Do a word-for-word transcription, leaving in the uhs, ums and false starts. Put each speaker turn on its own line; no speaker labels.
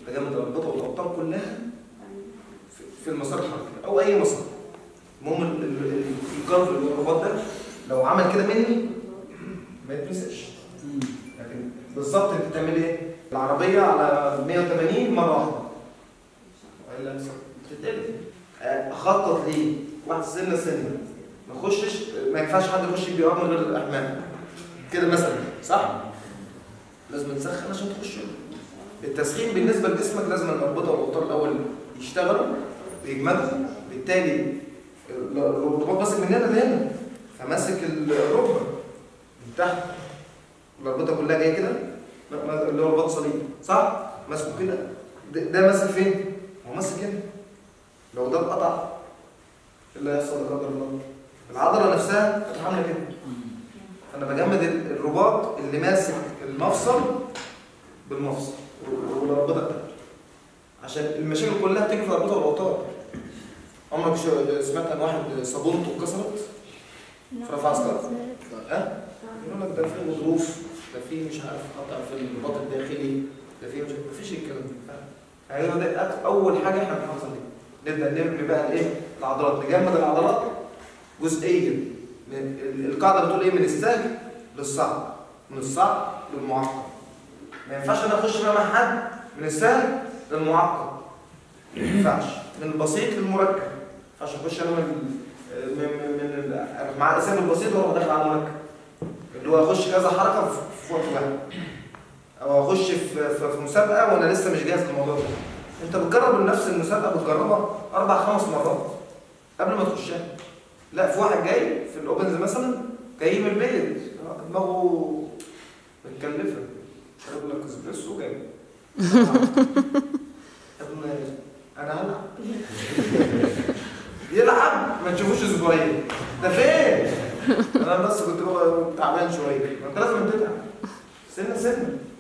تجمد الاربطه والاوتار كلها في المسار الحركي او اي مسار. المهم الجرف اللي هو الرباط ده لو عمل كده مني ما يتمسكش. لكن بالظبط انت بتعمل ايه؟ العربيه على مية وتمانين مره واحده والا بتتقلب. اخطط ليه؟ واحد سنه سنه ما اخشش، ما ينفعش حد يخش بي ار من غير الاحمال كده مثلا، صح؟ لازم تسخن عشان تخش. التسخين بالنسبه لجسمك لازم الاربطه والاوتار الاول يشتغلوا بيجمدوا، بالتالي الرباط ماسك من هنا لهنا فماسك الركبه من تحت، الاربطه كلها جايه كده اللي هو رباط صليب، صح؟ ماسكه كده. ده ماسك فين؟ هو ماسك هنا. لو ده اتقطع ايه اللي هيحصل لا قدر الله؟ العضله نفسها هتتحمل كده. انا بجمد الرباط اللي ماسك المفصل بالمفصل والاربطه بتاعته عشان المشاكل كلها بتيجي في الاربطه والاوتار. عمرك سمعت عن واحد صابونته اتكسرت في رفع عسكر؟ ها؟ يقول لك ده في غضروف، ده في مش عارف قطع في الرباط الداخلي، ده في مش مفيش الكلام ده. ايوه ده اول حاجه احنا بنحافظ عليها. نبدا نرمي بقى الايه؟ العضلات، نجمد العضلات جزئيا. القاعده بتقول ايه؟ من السهل للصعب، من الصعب للمعقد. ما ينفعش انا اخش بقى مع حد من السهل للمعقد. ما ينفعش. من البسيط للمركب. ما ينفعش اخش انا من من من مع الاسامي البسيط واروح داخل على المركب. اللي هو اخش كذا حركه في وقت واحد. او اخش في في مسابقه وانا لسه مش جاهز للموضوع ده. انت بتجرب نفس المسابقه بتجربها اربع خمس مرات قبل ما تخشها. لا في واحد جاي في الاوبنز مثلا جاي من البيت دماغه متكلفه شرب لك اسبريسو جاي انا هلعب يلعب ما تشوفوش اسبوعين ده فين؟ انا بس كنت تعبان شويه، ما انت لازم تتعب سنه سنه.